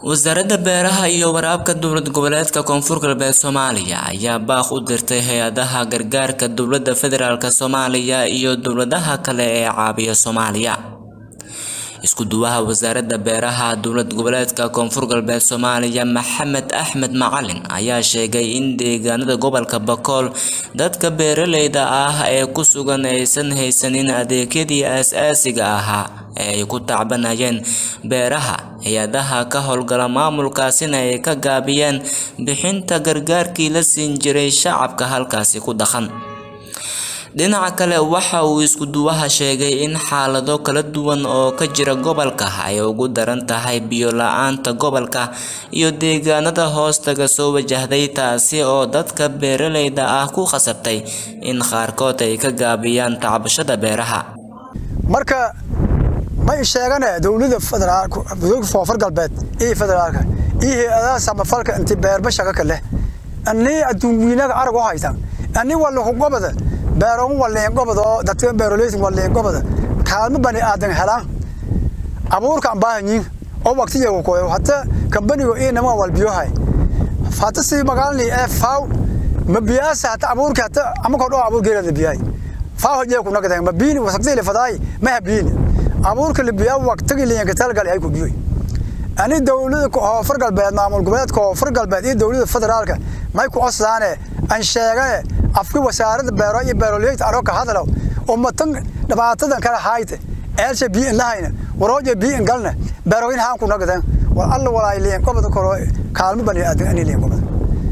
wasaaradda beeraha iyo waraabka dowlad goboleedka Koonfur Galbeed Soomaaliya ayaa baaq u dirtay hay'adaha gargaarka dowladda federaalka Soomaaliya iyo dowladaha kale ee caawiya Soomaaliya. isku duwaha wasaaradda beeraha dowlad goboleedka Koonfur Galbeed Soomaaliya Maxamed Axmed Macalin ayaa sheegay in deegaanada gobolka Bakool dadka beeraleyda ah ee ku sugan aysan haysanin adeegyadii aasaasiga ahaa ee ay ku tacbanayeen beeraha. hay'adaha ka howlgala maamulkaasina ay ka gaabiyeen bixinta gargaarkii la siin jiray shacabka halkaasi ku dhaqan. dhinaca kale waxa uu isku duwaha sheegay in xaalado kala duwan oo ka jira gobolka ay ugu daran tahay biyo la'aanta gobolka iyo deegaanada hoostaga soo wajahday, taasi oo dadka beeraleyda ah ku khasabtay in qaarkood ay ka gaabiyaan tacbashada beeraha. marka ma sheegana dowladda federaalka Koonfur Galbeed ee federaalka hay'adaha samafalka inta beerba shaqo kale anni adduunweynaha arag oo haysan anni wala ku gobada beero wala gobada dadka beeroleyda wala gobada kaalmo bani aadan helaan abuurka baahanyiin oo waqtiga ku kooyo hatta kambaniga inama wal biyohay faatasi magaalni faaw ma biyaasa hatta abuurka hatta ama ko abuur geerada biyay faaw jeey ku nagada ma biin wasaqday la faday ma biin abuurka la biyaa waqtiga leeyahay talgal ay ku biyo ani dowladda Koonfur Galbeed maamul goboleedka Koonfur Galbeed iyo dowladda federaalka may ku codsadaan aan sheegay afka wasaaradda beeraha iyo beeroleyda arko hadalo ummatan dhibaatada kala hayte eelsa biin lahayna warooje biin galna beerooyin haan ku nagdan wal alla walaayileen qobada koro kaalmo bani aadan ani leen qobada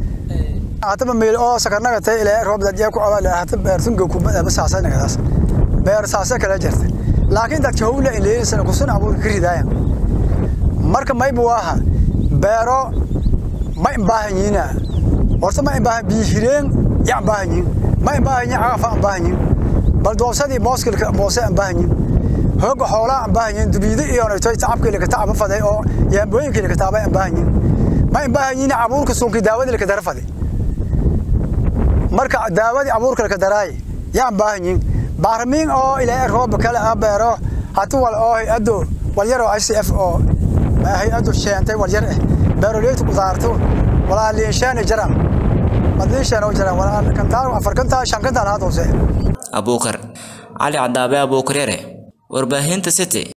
ataba meel oo sakarnaga tay ilaa roob dad ku abaal hata beertunga ku basaasanagaas beer saasa kala jirta laakiin dadka howla ileeysan ku san abuur kiridaaya marka may buwaha beero ma baahanyiina horta ma baahan biireen ya baahanyin ma baahanyin aafa baahanyin bal doorsadii mooskilka moose baahanyin hooga xoolaa baahanyin dubida iyo inay tacabka ka tacab faday oo yaambooyinka ka taabay baahanyin ma baahanyin abuurka suunka daawada ka darfaday marka daawada abuurka ka daraay ya baahanyin baarmiin oo ilaa roob kala beero hatu wal oo ado wal yaro ICF oo hay'adu sheentay wal yar beeroleyda ku daarto wala leeshaan jiraan madishan oo jiraan wala kan taa afar kan taa shan kan taa la hoose Abuukar Ali Cadaabe Abuukareere warbaahinta City.